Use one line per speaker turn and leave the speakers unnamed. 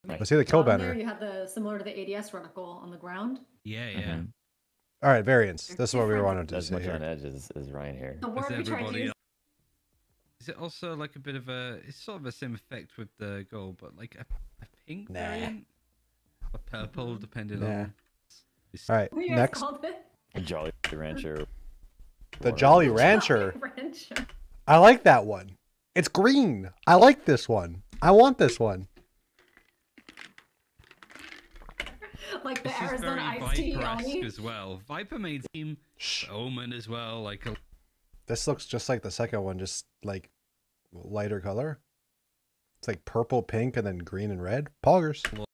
Let's see the kill
There,
banner.
you have the similar to the ADS reticle on the ground.
Yeah, yeah.
All right, variants. This is what we wanted to
As
see
much
here.
on edge as Ryan here.
The word we tried to use.
Is it also like a bit of a? It's sort of the same effect with the gold, but like a pink variant, a purple, depending on.
All right, next.
A Jolly Rancher.
The Jolly Rancher.
Rancher.
I like that one. It's green. I like this one. I want this one.
Like the
this
Arizona
is
iced tea
very Viper-esque
Oni.
as well. Viper made team Omen as well. Like
this looks just like the second one, just like lighter color. It's like purple, pink, and then green and red. Poggers.